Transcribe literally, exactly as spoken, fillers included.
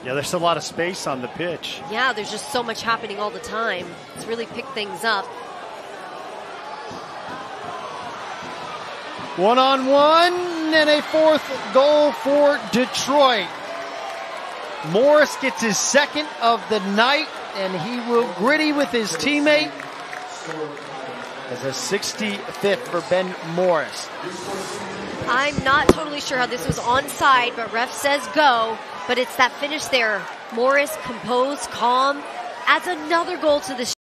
Yeah, there's a lot of space on the pitch. Yeah, there's just so much happening all the time. It's really picked things up. One on one and a fourth goal for Detroit. Morris gets his second of the night, and he will gritty with his teammate. As a sixty-fifth for Ben Morris. I'm not totally sure how this was onside, but ref says go. But it's that finish there. Morris, composed, calm, adds another goal to the